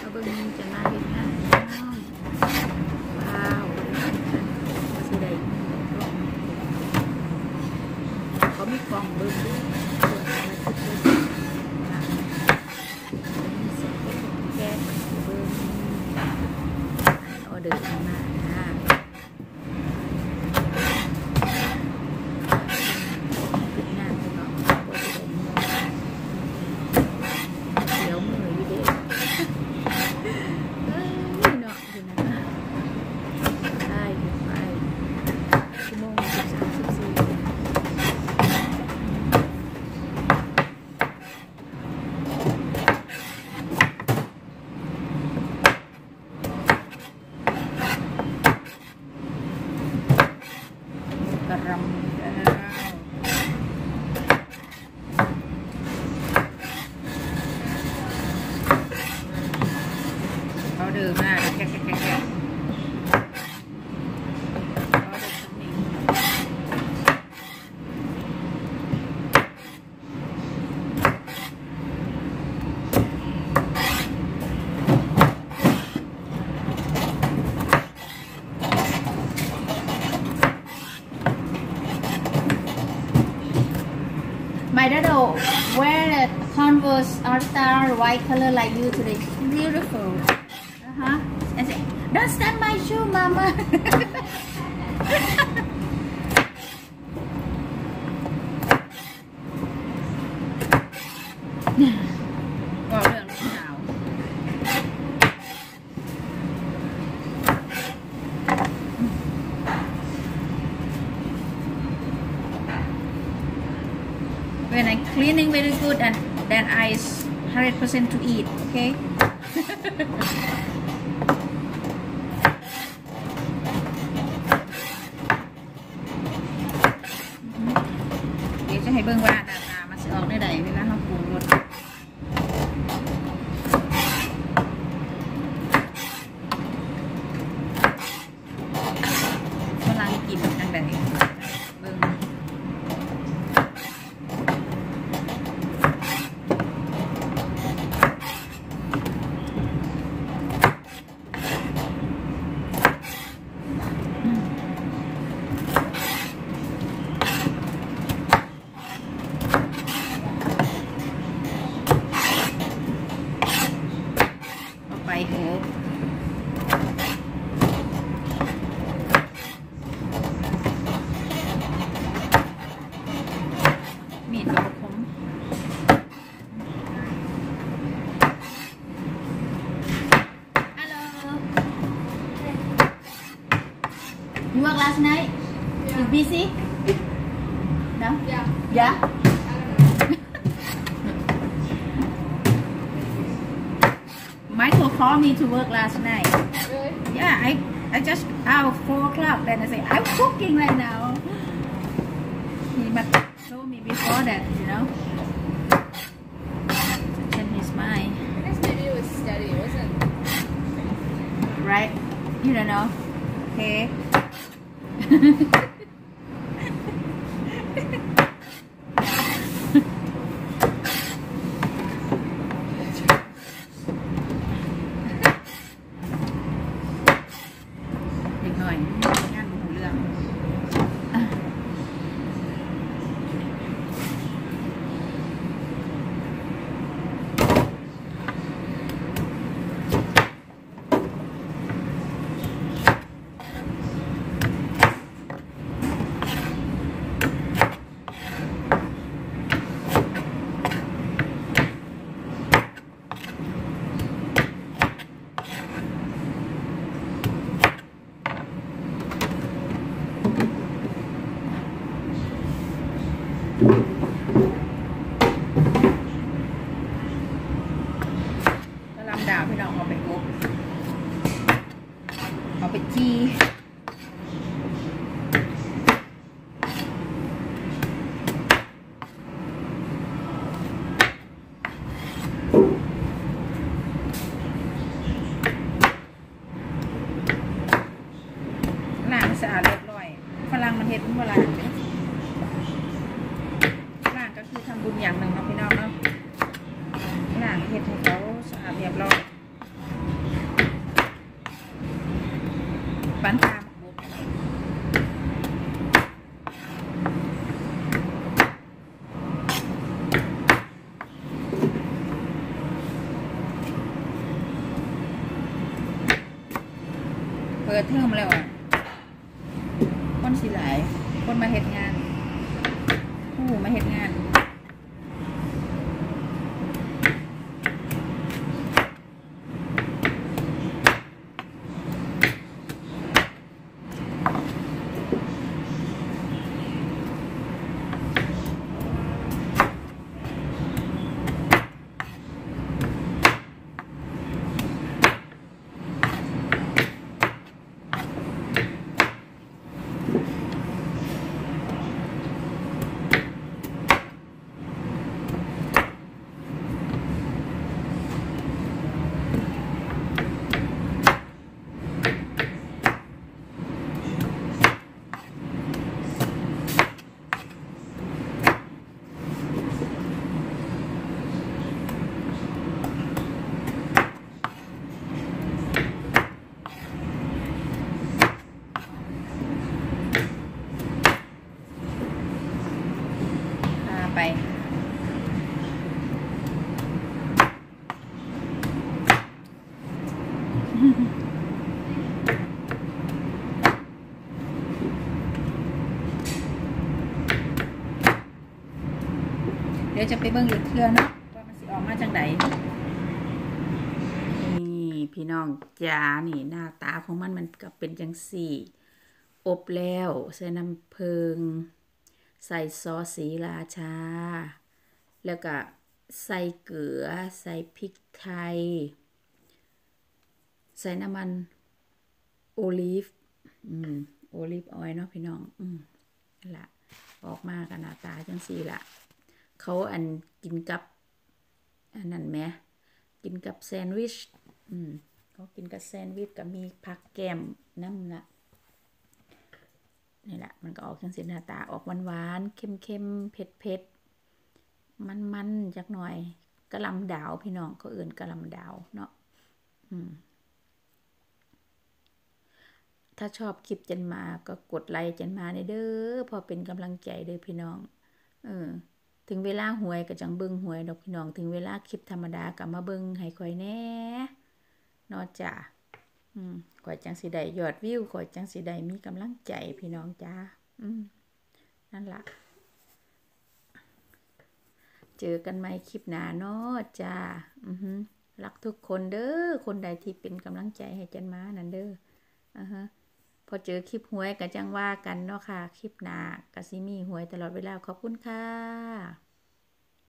เบิ่งจะมาเห็นงานว้าวมาสิได้เขามีกล่องเบิ่งด้วยแก๊สเบิ่งออเดอร์มาMy daughter wear a Converse All-Star white color like you today. Beautiful. I say, don't stand my shoe, Mama. บอกเรื่องลูกสาว When I cleaning very good and then I 100% to eat, okay? เดี๋ยวจะให้เบิ่งว่าหน้าตามันจะออกได้ใดเวลาเราปรุงรสกำลังกินทางใดเบิ่งYou work last night? Yeah. You busy? No? Yeah. Yeah? Michael called me to work last night. Really? Yeah, I just out 4 o'clock. Then I say, I'm cooking right now. He must told me before that, you know. To change his mind. I guess maybe it was steady, it wasn't. Right? You don't know. Okay. เด็กหน่อยงานหูเรื่องดาวพี่น้องเอาไปกุ๊กเอาไปจี้ล้างสะอาดเรียบร้อยฝรั่งมันเห็ดเวลาล้างก็คือทำบุญอย่างหนึ่งเนาะพี่น้องเนาะล้างเห็ดให้เขาสะอาดเรียบร้อยปันตามเปิดเทอมแล้วอ่ะคนสิหลายคนมาเฮ็ดงานผู้มาเฮ็ดงานไปเดี๋ยวจะไปเบิ่งอีกเทื่อเนาะว่ามันสิออกมาจังไดนี่พี่น้องจ๋านี่หน้าตาของมันก็เป็นจังสี่อบแล้วใส่น้ำผึ้งใส่ซอสสีราชาแล้วก็ใส่เกลือใส่พริกไทยใส่น้ำมันโอลีฟโอลีฟออยล์เนาะพี่น้องนั่นละออกมากันหน้าตาจังสี่ละเขากินกับอันนั้นไหมกินกับแซนด์วิชเขากินกับแซนด์วิชกับมีผักแก้มน้ำละนี่แหละมันก็ออกจังสีหน้าตาออกหวานๆเค็มๆเผ็ดๆมันๆจักหน่อยกะหล่ำดาวพี่น้องเขาเอื่นกะหล่ำดาวเนาะถ้าชอบคลิปจันมาก็กดไลค์จันมาเด้อพอเป็นกำลังใจเด้อพี่น้องถึงเวลาหวยก็จังเบิ่งหวยดอกพี่น้องถึงเวลาคลิปธรรมดาก็มาเบิ่งให้ข่อยแน่เนาะจ้ะข่อยจังสิได้ยอดวิวข่อยจังสิได้มีกำลังใจพี่น้องจ้านั่นล่ะเจอกันใหม่คลิปหน้าเนาะจ้ารักทุกคนเด้อคนใดที่เป็นกำลังใจให้จันมานั่นเด้อพอเจอคลิปหวยก็จังว่ากันเนาะค่ะคลิปหน้าก็สิมีหวยตลอดเวลาขอบคุณค่ะ